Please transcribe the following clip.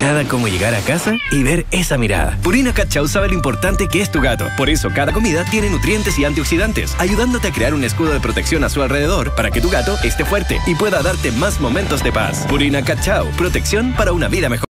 Nada como llegar a casa y ver esa mirada. Purina Cat Chow sabe lo importante que es tu gato. Por eso cada comida tiene nutrientes y antioxidantes, ayudándote a crear un escudo de protección a su alrededor para que tu gato esté fuerte y pueda darte más momentos de paz. Purina Cat Chow, protección para una vida mejor.